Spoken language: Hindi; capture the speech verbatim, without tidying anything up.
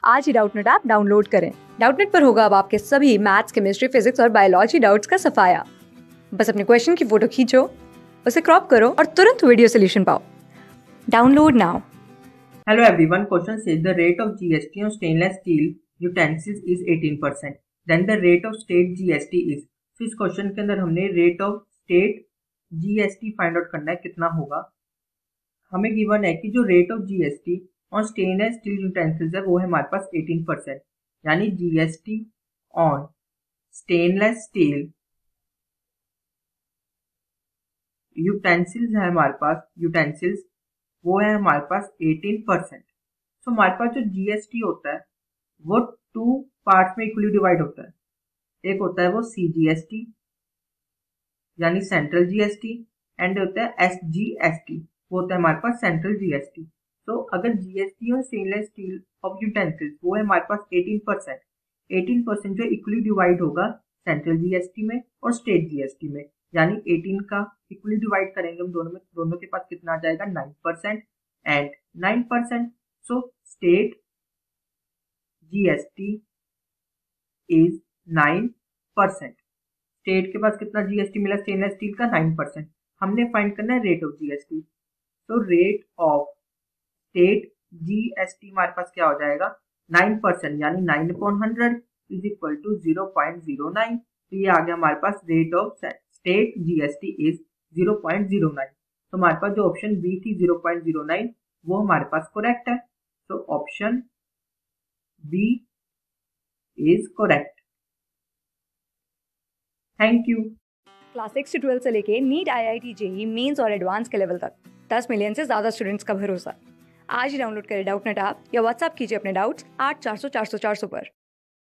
आज ही डाउटनेट ऐप डाउनलोड करें। डाउटनेट पर होगा अब आपके सभी मैथ्स, केमिस्ट्री, फिजिक्स और बायोलॉजी डाउट्स का सफाया। बस अपने क्वेश्चन की फोटो खींचो, उसे क्रॉप करो और तुरंत वीडियो सोल्यूशन पाओ। Download now. Hello everyone, question says the rate of G S T on stainless steel utensils is eighteen percent. Then the rate of state G S T is. तो इस क्वेश्चन के अंदर हमने rate of state G S T find out करना है कितना होगा। हमें गिवन है कि जो rate of G S T on stainless steel utensils है वो है हमारे पास eighteen percent, यानी G S T on stainless steel utensils है हमारे पास यूटेंसिल्स वो है हमारे पास eighteen percent। तो हमारे पास जो जीएसटी होता है वो टू पार्ट में इक्वली डिवाइड होता है। एक होता है वो सीजीएसटी यानी सेंट्रल जीएसटी एंड होता है एसजीएसटी, वो होता है हमारे पास सेंट्रल जीएसटी। तो अगर जीएसटी और स्टेनलेस स्टील ऑफ यूटेंसिल्स वो है हमारे पास eighteen percent, eighteen percent जो इक्वली डिवाइड होगा सेंट्रल जीएसटी में और स्टेट जीएसटी में, यानी eighteen का इक्वली डिवाइड करेंगे हम दोनों में, दोनों के पास कितना आ जाएगा nine percent and nine percent। So state GST is nine percent। State के पास कितना जीएसटी मिला स्टेनलेस स्टील का nine percent। हमने फाइंड करना है रेट ऑफ जीएसटी। तो रेट ऑफ स्टेट जीएसटी हमारे पास क्या हो जाएगा nine percent, यानी nine upon one hundred is equal to zero point zero nine। तो ये आ गया हमारे पास rate of state GST is zero point zero nine। तो हमारे पास जो ऑप्शन बी थी zero point zero nine वो हमारे पास करेक्ट है। तो option B is correct. Thank you. Class six से ट्वेल्थ से लेके NEET, IIT, JEE, mains और एडवांस के लेवल तक दस मिलियन से ज्यादा स्टूडेंट्स का भरोसा। आज ही डाउनलोड करें डाउटनेट ऐप या व्हाट्सएप कीजिए अपने डाउट्स आठ चार सौ चार सौ चार सौ पर।